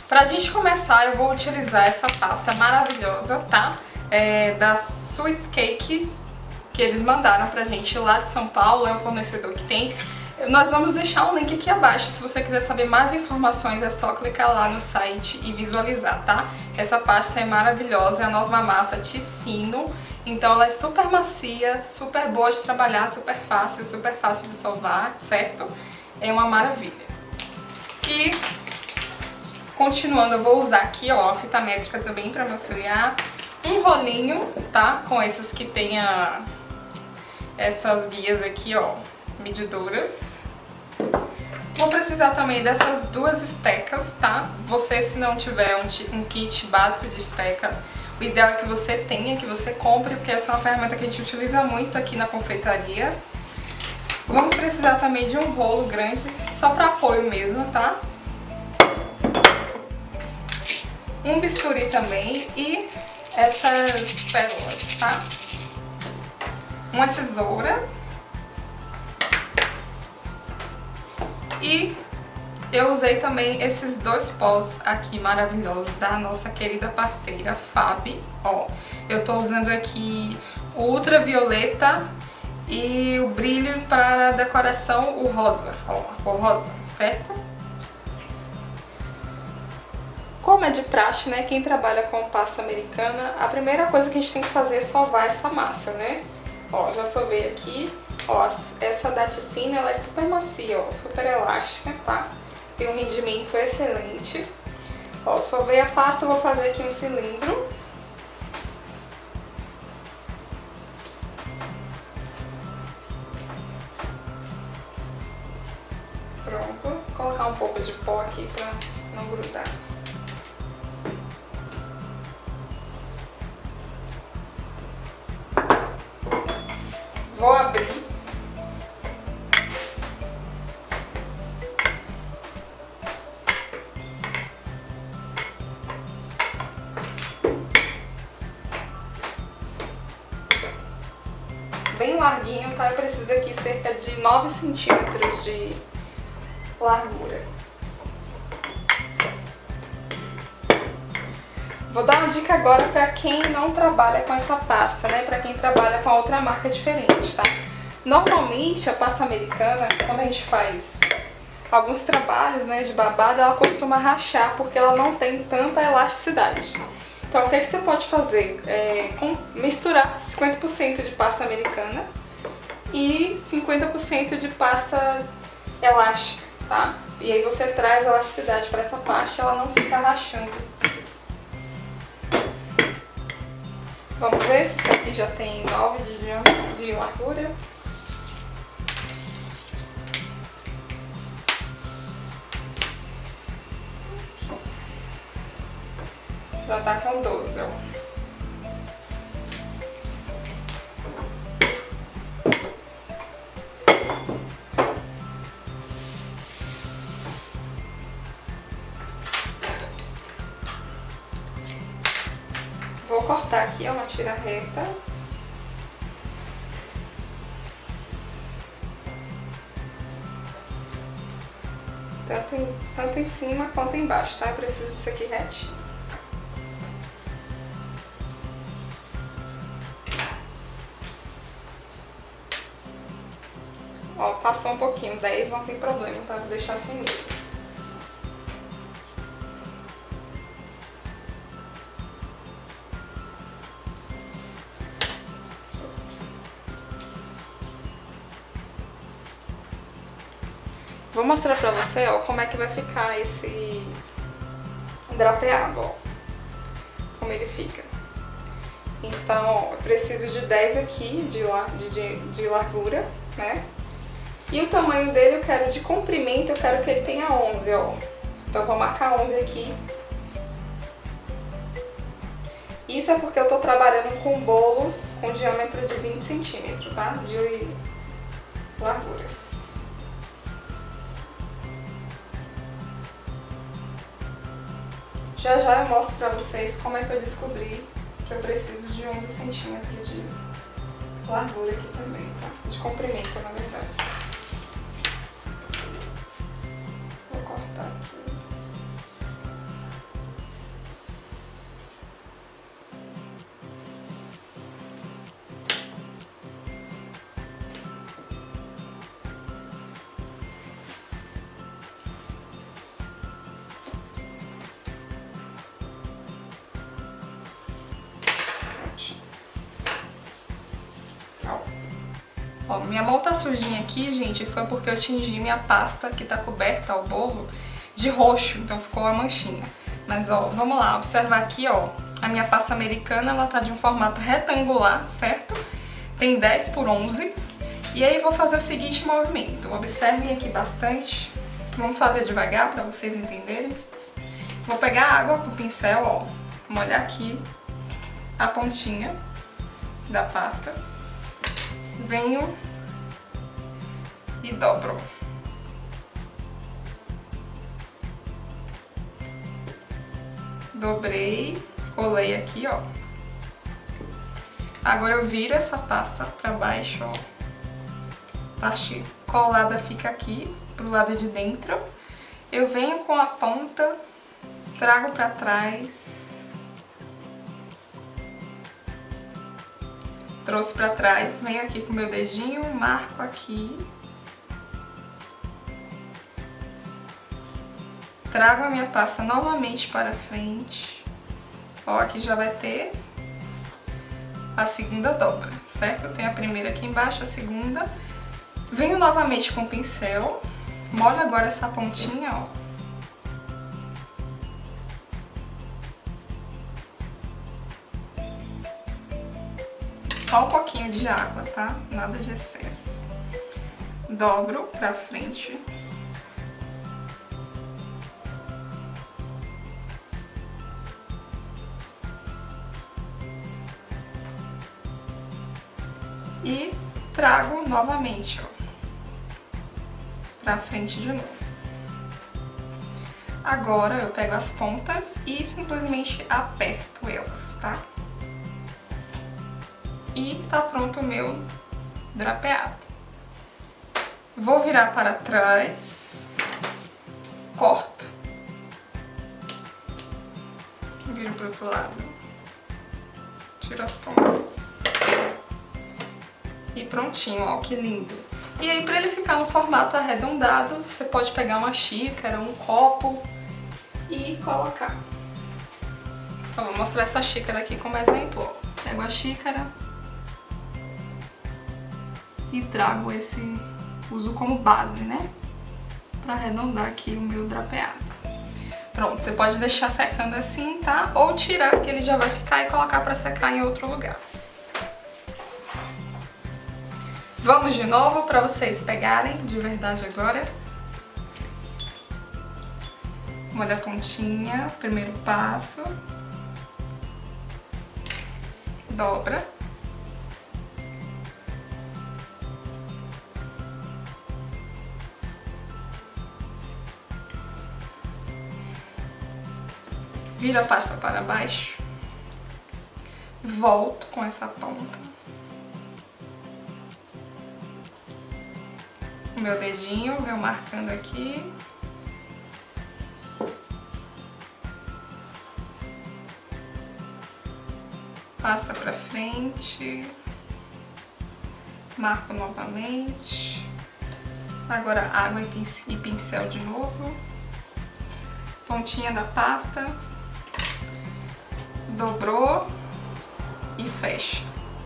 Pra gente começar, eu vou utilizar essa pasta maravilhosa, tá? Da Swiss Cakes, que eles mandaram pra gente lá de São Paulo, é o fornecedor que tem. Nós vamos deixar um link aqui abaixo, se você quiser saber mais informações é só clicar lá no site e visualizar, tá? Essa pasta é maravilhosa, é a nova massa Ticino, então ela é super macia, super boa de trabalhar, super fácil de sovar, certo? É uma maravilha. E continuando, eu vou usar aqui, ó, a fita métrica também pra me auxiliar, um rolinho, tá? Com esses que tem essas guias aqui, ó, medidoras. Vou precisar também dessas duas estecas, tá? Você, se não tiver um kit básico de esteca, o ideal é que você tenha, que você compre, porque essa é uma ferramenta que a gente utiliza muito aqui na confeitaria. Vamos precisar também de um rolo grande, só para apoio mesmo, tá? Um bisturi também e essas pérolas, tá? Uma tesoura. E eu usei também esses dois pós aqui maravilhosos da nossa querida parceira Fabi. Ó, eu tô usando aqui o ultravioleta e o brilho para decoração, o rosa, ó, a cor rosa, certo? Como é de praxe, né, quem trabalha com pasta americana, a primeira coisa que a gente tem que fazer é sovar essa massa, né? Ó, já sovei aqui. Ó, essa da Ticino, ela é super macia, ó, super elástica, tá? Tem um rendimento excelente. Ó, sovei a pasta, vou fazer aqui um cilindro. Pronto. Vou colocar um pouco de pó aqui pra não grudar. Vou abrir. Bem larguinho, tá? Eu preciso aqui cerca de 9 centímetros de largura. Vou dar uma dica agora pra quem não trabalha com essa pasta, né? Pra quem trabalha com outra marca diferente, tá? Normalmente a pasta americana, quando a gente faz alguns trabalhos, né, de babado, ela costuma rachar porque ela não tem tanta elasticidade. Então o que você pode fazer? Misturar 50% de pasta americana e 50% de pasta elástica, tá? E aí você traz elasticidade para essa pasta e ela não fica rachando. Vamos ver se isso aqui já tem 9 de largura. Já tá com 12, ó. Vou cortar aqui, ó, uma tira reta. Tanto em cima quanto embaixo, tá? Eu preciso disso aqui retinho. Ó, passou um pouquinho, 10 não tem problema, tá? Vou deixar assim mesmo. Vou mostrar pra você, ó, como é que vai ficar esse drapeado, ó. Como ele fica. Então, ó, eu preciso de 10 aqui de largura, né? E o tamanho dele eu quero de comprimento, eu quero que ele tenha 11, ó. Então eu vou marcar 11 aqui. Isso é porque eu tô trabalhando com um bolo com diâmetro de 20 centímetros, tá? De largura. Já já eu mostro pra vocês como é que eu descobri que eu preciso de 11 centímetros de largura aqui também, tá? De comprimento, na verdade. Vou cortar aqui. Ó, minha mão tá sujinha aqui, gente, foi porque eu tingi minha pasta que tá coberta ao bolo de roxo, então ficou uma manchinha. Mas, ó, vamos lá, observar aqui, ó, a minha pasta americana, ela tá de um formato retangular, certo? Tem 10 por 11. E aí vou fazer o seguinte movimento, observem aqui bastante, vamos fazer devagar pra vocês entenderem. Vou pegar água com o pincel, ó, molhar aqui a pontinha da pasta, venho e dobro. Dobrei, colei aqui, ó. Agora eu viro essa pasta pra baixo, ó. A parte colada fica aqui, pro lado de dentro. Eu venho com a ponta, trago pra trás. Trouxe pra trás, venho aqui com o meu dedinho, marco aqui. Trago a minha pasta novamente para frente. Ó, aqui já vai ter a segunda dobra, certo? Tem a primeira aqui embaixo, a segunda. Venho novamente com o pincel, molho agora essa pontinha, ó. Só um pouquinho de água, tá? Nada de excesso. Dobro pra frente. E trago novamente, ó, pra frente de novo. Agora eu pego as pontas e simplesmente aperto elas, tá? E tá pronto o meu drapeado. Vou virar para trás, corto, viro pro outro lado, tiro as pontas. E prontinho, ó, que lindo. E aí, pra ele ficar no formato arredondado, você pode pegar uma xícara, um copo e colocar. Então, vou mostrar essa xícara aqui como exemplo, ó. Pego a xícara e trago esse, uso como base, né? Pra arredondar aqui o meu drapeado. Pronto, você pode deixar secando assim, tá? Ou tirar, que ele já vai ficar, e colocar pra secar em outro lugar. Vamos de novo para vocês pegarem de verdade agora. Molha a pontinha, primeiro passo. Dobra. Vira a pasta para baixo. Volto com essa ponta. O meu dedinho, venho marcando aqui. Passa pra frente. Marco novamente. Agora água e pincel de novo. Pontinha da pasta. Dobrou e fecha.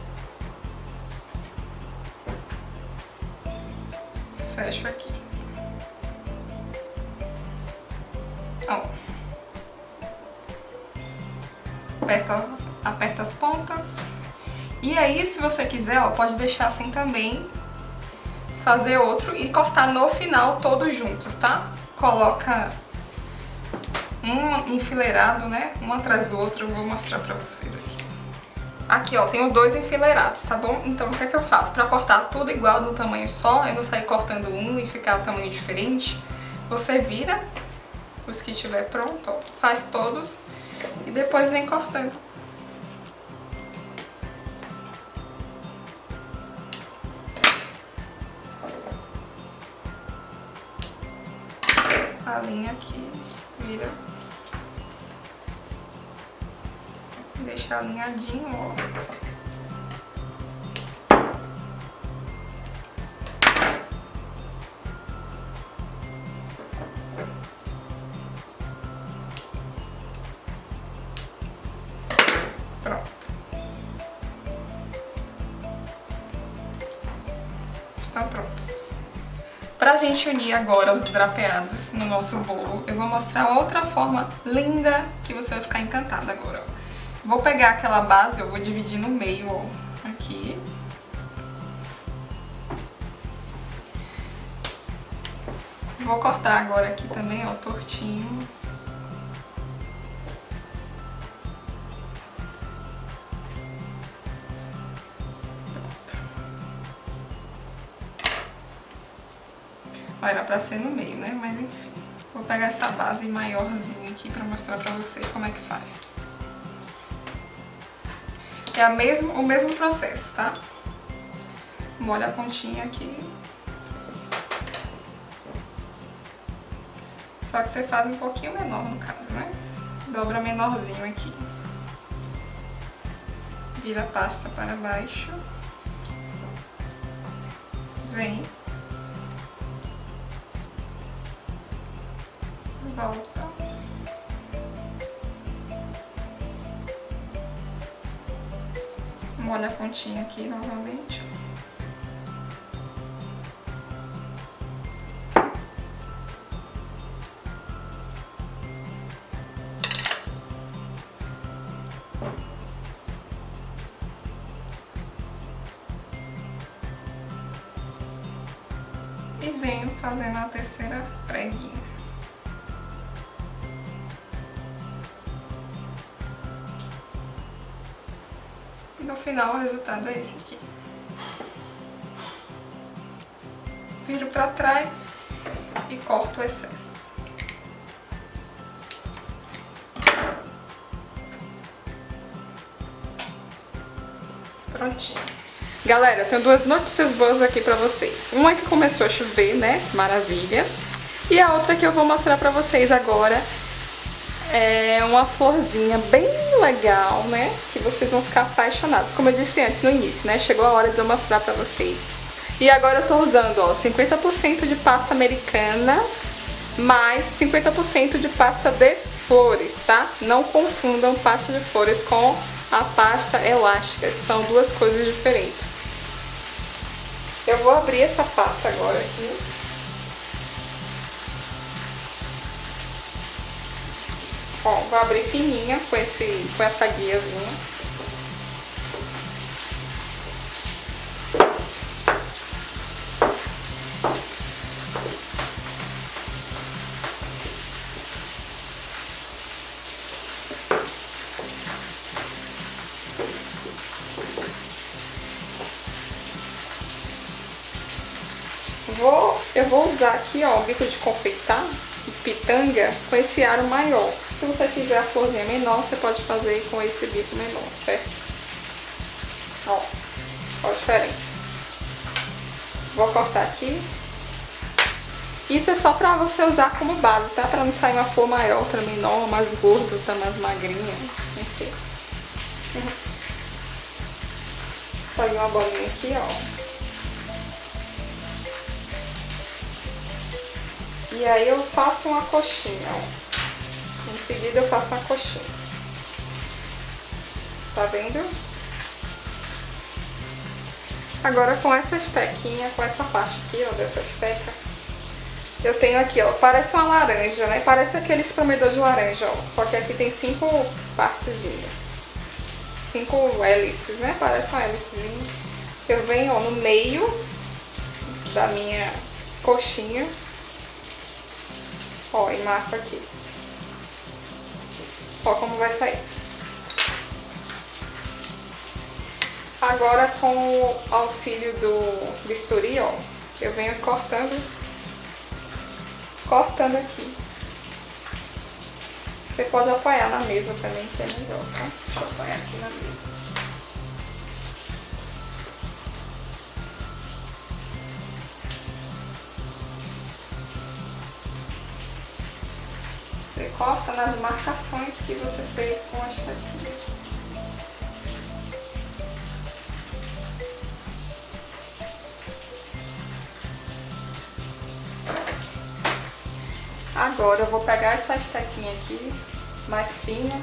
Fecho aqui. Ó. Aperta as pontas. E aí, se você quiser, ó, pode deixar assim também. Fazer outro e cortar no final todos juntos, tá? Coloca um enfileirado, né? Um atrás do outro. Eu vou mostrar pra vocês aqui. Aqui, ó, tenho dois enfileirados, tá bom? Então, o que é que eu faço? Pra cortar tudo igual do tamanho só, eu não sair cortando um e ficar o tamanho diferente, você vira os que tiver pronto, ó, faz todos e depois vem cortando. A linha aqui, vira. Deixar alinhadinho, ó. Pronto. estão prontos. Pra gente unir agora os drapeados no nosso bolo, eu vou mostrar outra forma linda que você vai ficar encantada agora. Vou pegar aquela base, eu vou dividir no meio, ó, aqui. Vou cortar agora aqui também, ó, tortinho. Era pra ser no meio, né? Mas enfim. Vou pegar essa base maiorzinha aqui pra mostrar pra você como é que faz. É o mesmo processo, tá? Molha a pontinha aqui. Só que você faz um pouquinho menor no caso, né? Dobra menorzinho aqui. Vira a pasta para baixo. Vem. Volta. Molha a pontinha aqui novamente. E venho fazendo a terceira preguinha. No final o resultado é esse aqui. Viro pra trás e corto o excesso. Prontinho. Galera, eu tenho duas notícias boas aqui pra vocês. Uma é que começou a chover, né? Maravilha. E a outra que eu vou mostrar pra vocês agora é uma florzinha bem legal, né? Que vocês vão ficar apaixonados. Como eu disse antes no início, né? Chegou a hora de eu mostrar pra vocês. E agora eu tô usando, ó, 50% de pasta americana mais 50% de pasta de flores, tá? Não confundam pasta de flores com a pasta elástica. São duas coisas diferentes. Eu vou abrir essa pasta agora aqui. Ó, vou abrir fininha com essa guiazinha. Eu vou usar aqui, ó, o bico de confeitar, pitanga, com esse aro maior. Se você quiser a florzinha menor, você pode fazer com esse bico menor, certo? Ó a diferença. Vou cortar aqui. Isso é só pra você usar como base, tá? Pra não sair uma flor maior, outra menor, mais gorda, outra mais magrinha, enfim. Fazer uma bolinha aqui, ó. E aí eu faço uma coxinha, ó. Em seguida eu faço uma coxinha. Tá vendo? Agora com essa estequinha, com essa parte aqui, ó, dessa esteca, eu tenho aqui, ó, parece uma laranja, né? Parece aquele espremedor de laranja, ó. Só que aqui tem 5 partezinhas. 5 hélices, né? Parece uma hélicezinha. Eu venho, ó, no meio da minha coxinha. Ó, e marco aqui. Ó como vai sair. Agora com o auxílio do bisturi, ó, eu venho cortando aqui. Você pode apoiar na mesa também, que é melhor, tá? Deixa eu apoiar aqui na mesa. Você corta nas marcações que você fez com a estequinha. Agora eu vou pegar essa estequinha aqui, mais fina,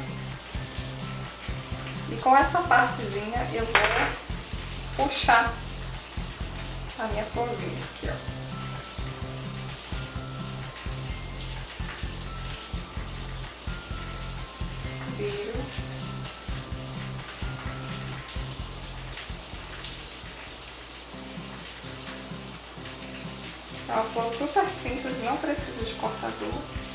e com essa partezinha eu vou puxar a minha florzinha aqui, ó. Viro. É uma flor super simples, não precisa de cortador.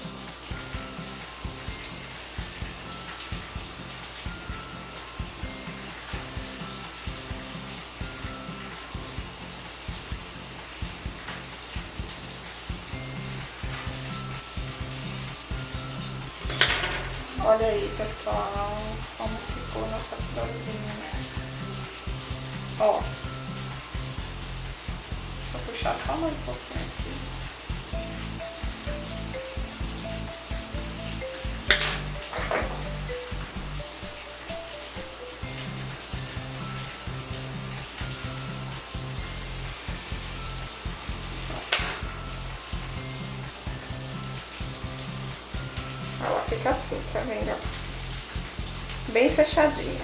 Olha aí, pessoal, como ficou nossa florzinha, né? Ó, vou puxar só mais um pouquinho aqui. Ela fica assim, tá vendo? Bem fechadinha.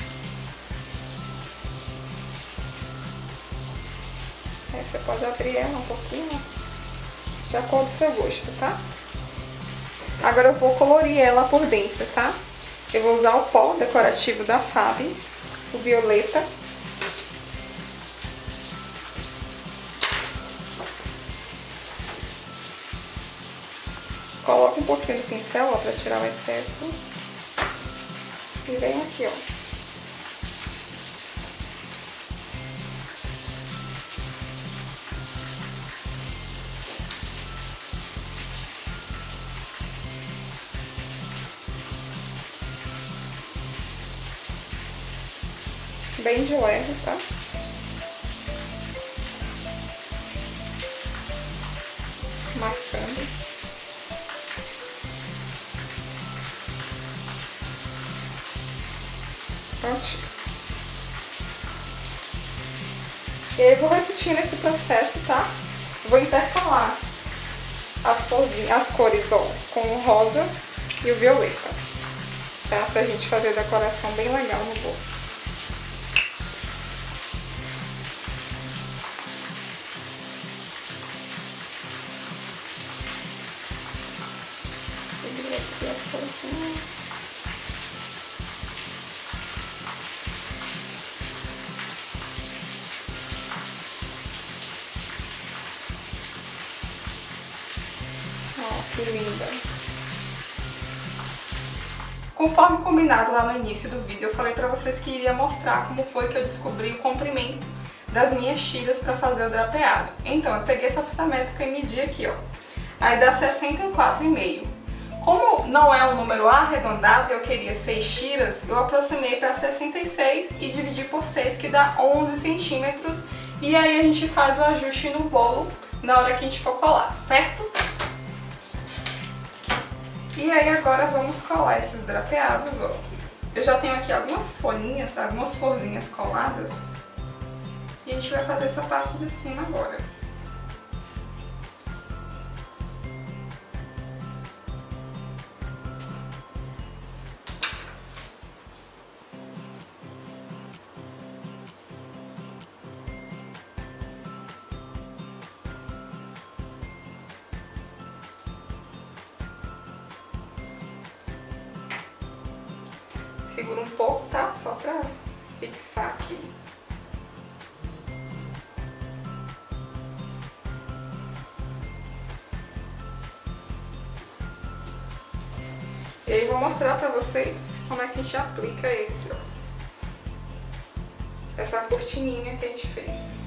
Aí você pode abrir ela um pouquinho, de acordo com o seu gosto, tá? Agora eu vou colorir ela por dentro, tá? Eu vou usar o pó decorativo da Fab, o violeta. Coloca um pouquinho do pincel, ó, pra tirar o excesso. E vem aqui, ó. Bem de leve, tá? Marcando. Prontinho. E aí eu vou repetindo esse processo, tá? Vou intercalar as cores, ó, com o rosa e o violeta, tá? Pra gente fazer a decoração bem legal no bolo. Segura aqui a corzinha. Que linda! Conforme combinado lá no início do vídeo, eu falei pra vocês que iria mostrar como foi que eu descobri o comprimento das minhas tiras pra fazer o drapeado. Então, eu peguei essa fita métrica e medi aqui, ó. Aí dá 64,5. Como não é um número arredondado e eu queria 6 tiras, eu aproximei pra 66 e dividi por 6, que dá 11 centímetros. E aí a gente faz o ajuste no bolo na hora que a gente for colar, certo? E aí agora vamos colar esses drapeados, ó. Eu já tenho aqui algumas folhinhas, algumas florzinhas coladas. E a gente vai fazer essa parte de cima agora. Segura um pouco, tá? Só pra fixar aqui. E aí vou mostrar pra vocês como é que a gente aplica esse, ó. Essa cortininha que a gente fez.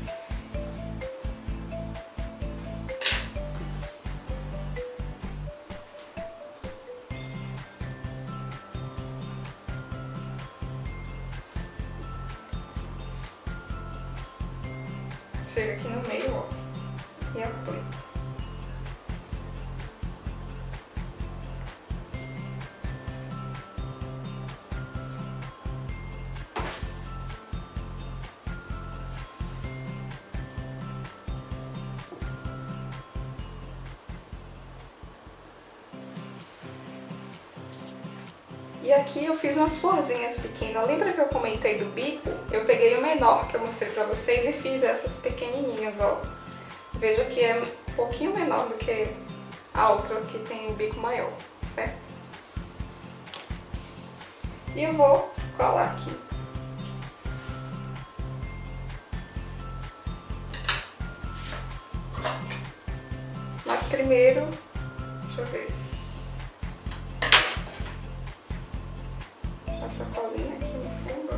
Chega aqui no meio, ó, e aplica. E aqui eu fiz umas florzinhas pequenas. Lembra que eu comentei do bico? Eu peguei o menor que eu mostrei pra vocês e fiz essas pequenininhas, ó. Veja que é um pouquinho menor do que a outra que tem o bico maior, certo? E eu vou colar aqui. Mas primeiro, deixa eu ver. Essa colinha aqui no fundo.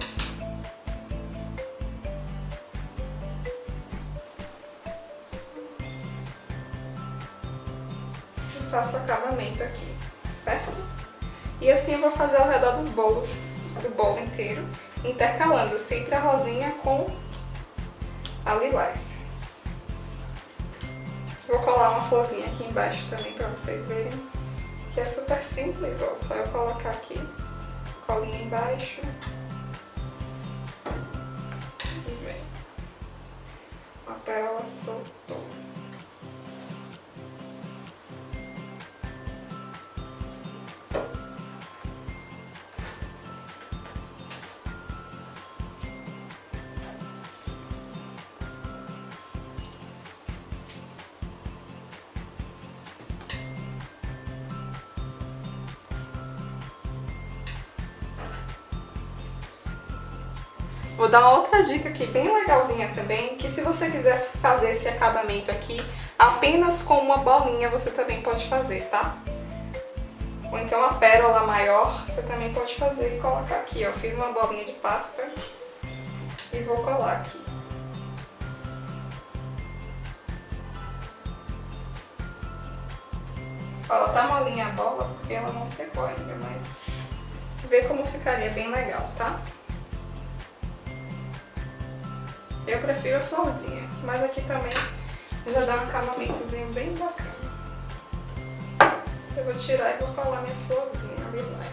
E faço o acabamento aqui, certo? E assim eu vou fazer ao redor dos bolos, do bolo inteiro, intercalando sempre a rosinha com a lilás. Vou colar uma florzinha aqui embaixo também pra vocês verem, que é super simples, ó. Só eu colocar aqui, colinha embaixo. E vem. A pérola soltou. Vou dar uma outra dica aqui bem legalzinha também, que se você quiser fazer esse acabamento aqui apenas com uma bolinha, você também pode fazer, tá? Ou então a pérola maior, você também pode fazer e colocar aqui, ó. Eu fiz uma bolinha de pasta e vou colar aqui. Ó, ela tá molinha a bola porque ela não secou ainda, mas vê como ficaria bem legal, tá? Eu prefiro a florzinha, mas aqui também já dá um acabamentozinho bem bacana. Eu vou tirar e vou colar minha florzinha ali mais.